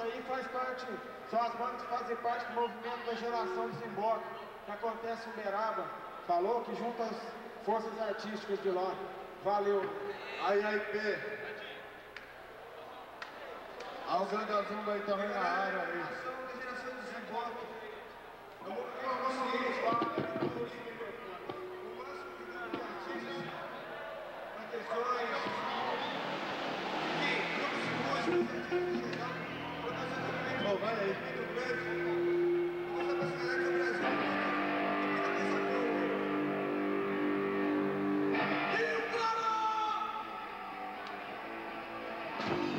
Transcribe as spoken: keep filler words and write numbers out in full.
aí faz parte, são as bandas que fazem parte do movimento da geração Desemboque, que acontece em Uberaba. Falou que junta as forças artísticas de lá. Valeu. Aí, aí, P. Olha o Ganda Zumba aí também na área aí. Da geração Desemboque. Eu vou pegar o nosso lá. O máximo de artistas, atenções. Oh, vai aí. Rio Claro!